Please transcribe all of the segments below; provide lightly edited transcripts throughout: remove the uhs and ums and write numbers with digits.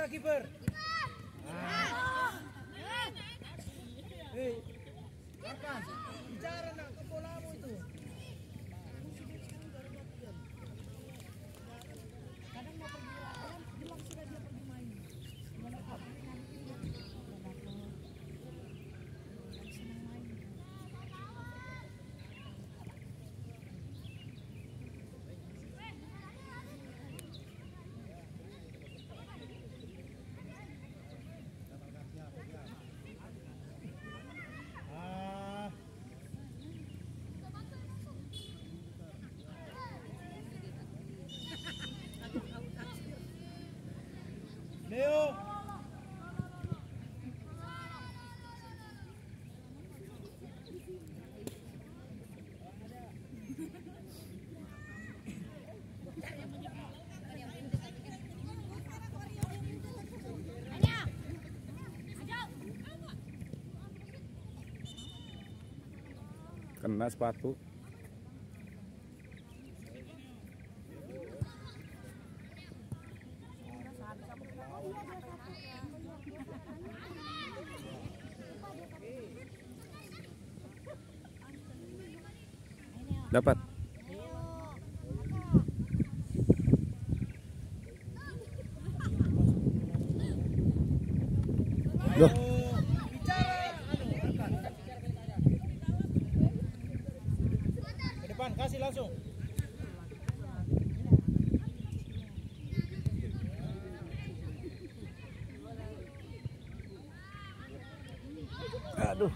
bicara kiper. Hei, Arkan, bicara nak ke bolamu itu. Kadang mau pergi bilang sudah dia pergi main. Leo. Kena sepatu. Dapat. Loh. Ke depan, kasih langsung. Aduh.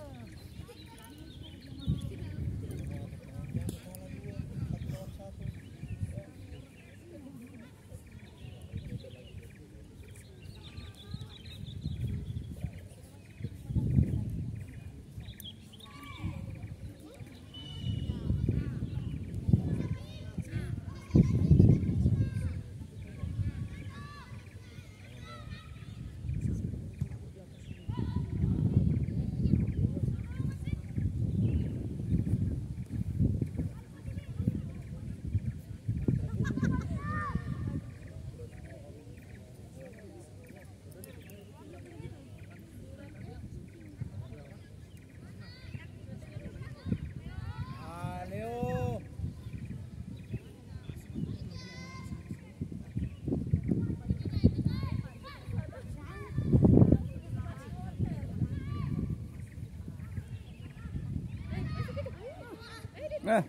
Nah.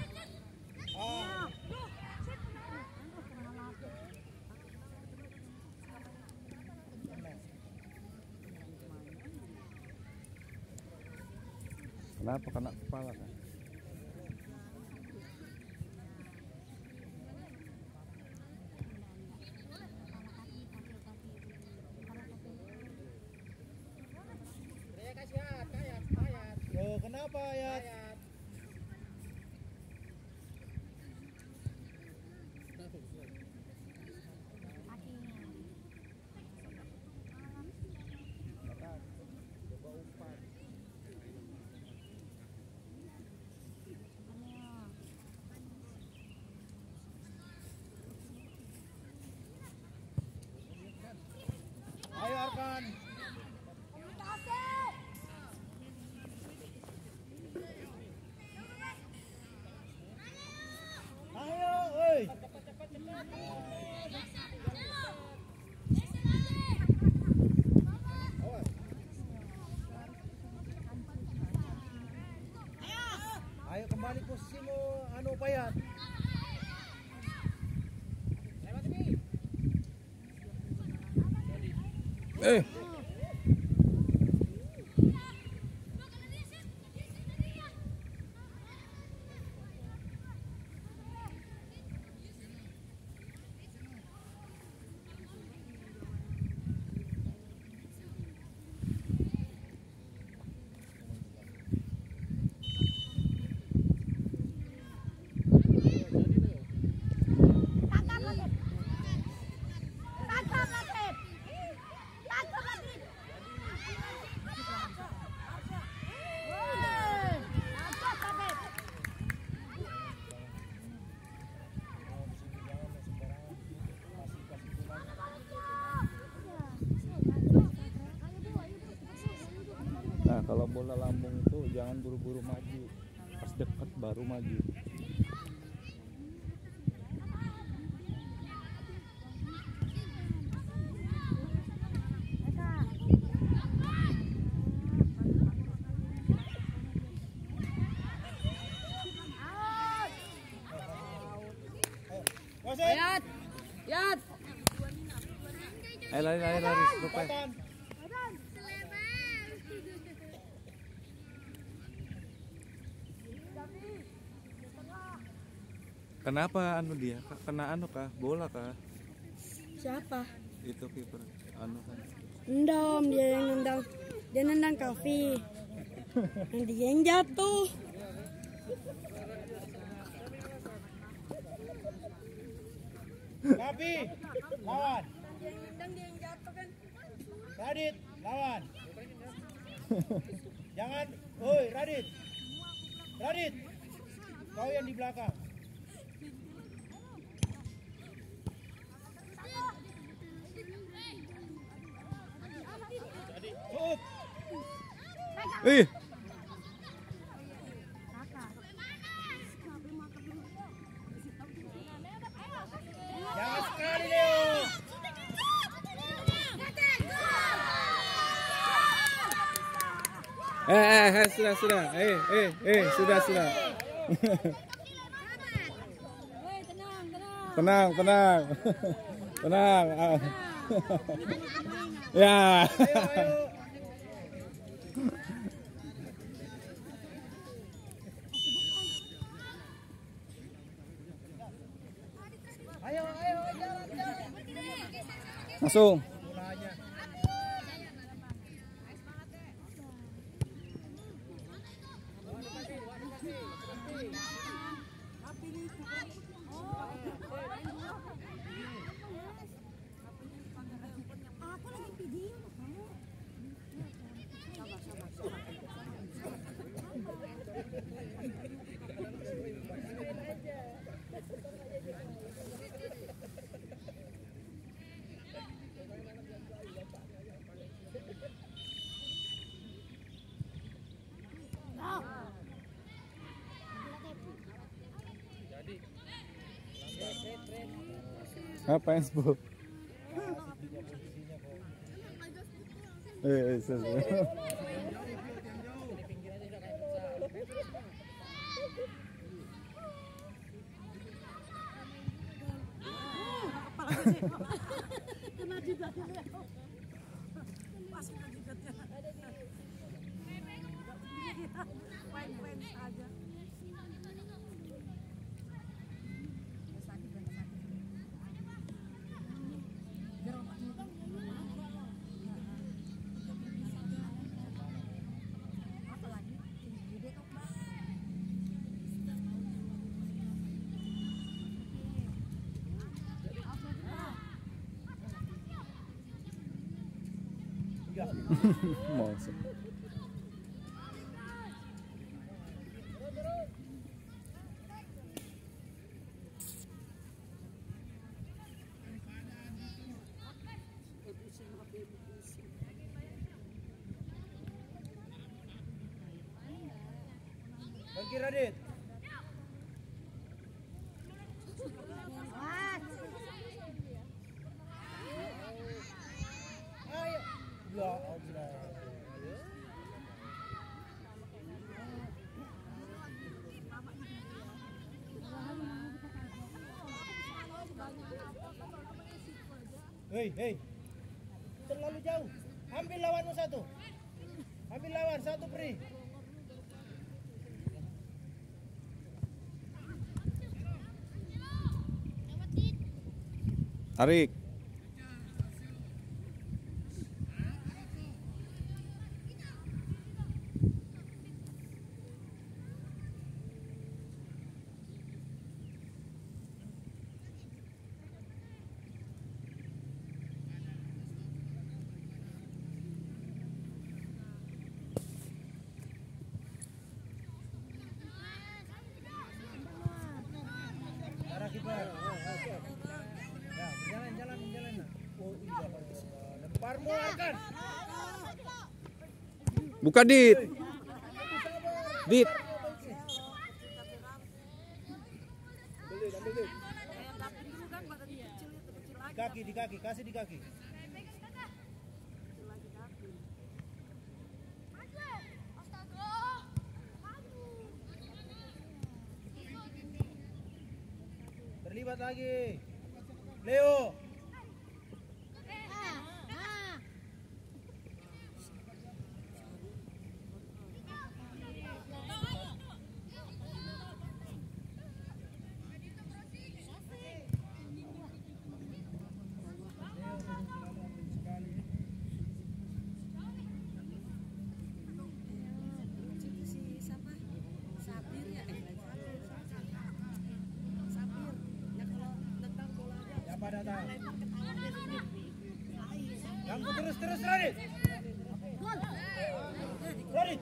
Kenapa kena kepala kan? Oh, kenapa ya? Ayo Arkan. Ayo, oi. Ayo kembali posisimu, anu Payat. Tangkap lagi. kalau bola lambung itu jangan buru-buru maju, pas deket baru maju. Wasit. Yat. Ayo lari, lupai. Patan. Kenapa anu dia? Kena anu kah? Bola kah? Siapa? Itu kiper anu kan. Endam, dia yang nendang. Dia nendang Kavi. Dan dia yang jatuh. Kavi, lawan. Dia yang nendang, dia yang jatuh kan. Radit, lawan. Jangan, woi Radit. Radit, kau yang di belakang. Shoot. Ih, Jangan sekali Leo. sudah. Sudah. Tenang. Tenang. Ya. Ayo, jalan. Langsung. Bolanya. Aku lagi video kamu. Apa yang sebut? Kena juga pas kena jidatnya. Main aja. Masuk. Pergi Radit. Ayo. Ya Allah. Hei. Terlalu jauh. Ambil lawanmu satu. Ambil lawan satu beri. Tarik. Arah kiper. Ya, jalan. Oh iya. Lempar muarkan. Buka dit. Dit. Di kaki, kasih di kaki. Terlibat lagi. Leo. Siapa datang? Ganggu terus Radit. Radit.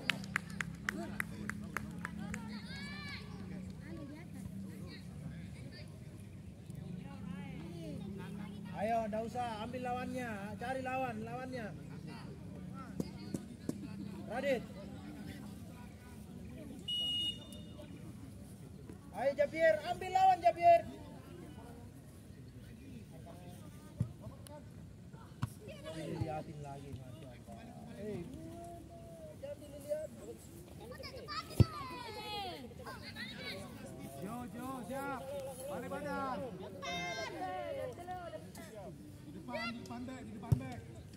Ayo, enggak usah ambil lawannya, cari lawannya. Radit. Ayo Javier, ambil lawan Javier. Dilihatin lagi, Masya Allah. Jangan dilihat. Jo, siap. Balik badan. Di depan back.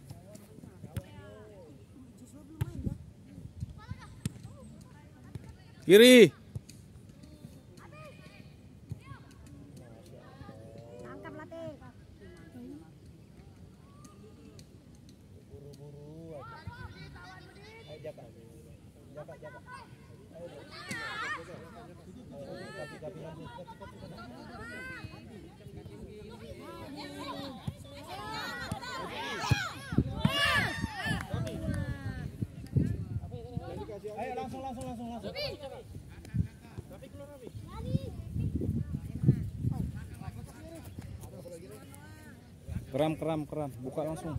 Kiri. Angkat latih. Buru-buru. Ayo jaga. Ayo langsung. Tapi keluar Abi. Keram. Buka langsung.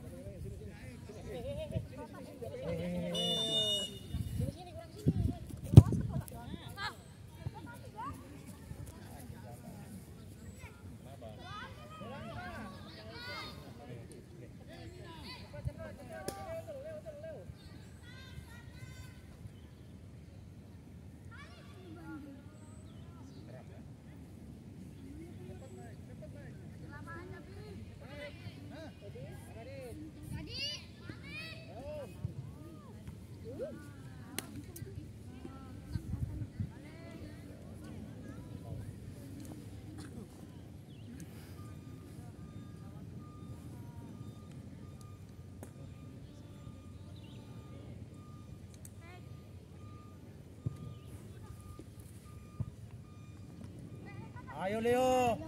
Ayo Leo.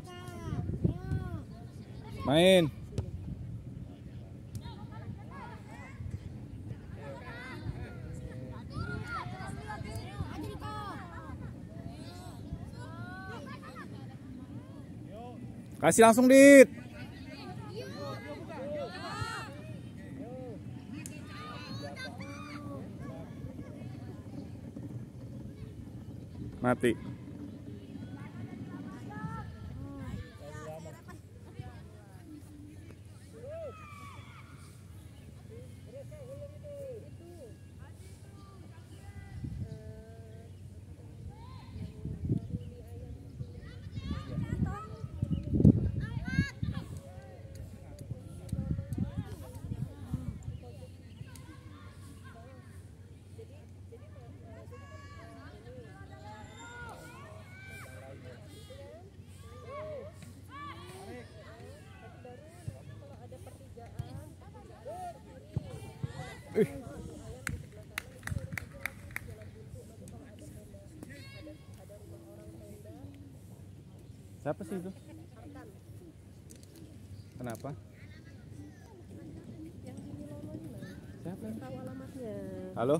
Main. Kasih langsung, Dit. Mati. Siapa sih itu? Kenapa? Siapa? Tahu alamatnya. Halo?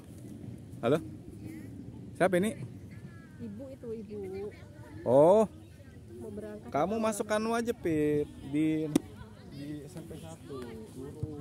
Siapa ini? Ibu itu, ibu. Oh, Mau berangkat. kamu masuk anu aja, Pit. Di SMP 1. Guru.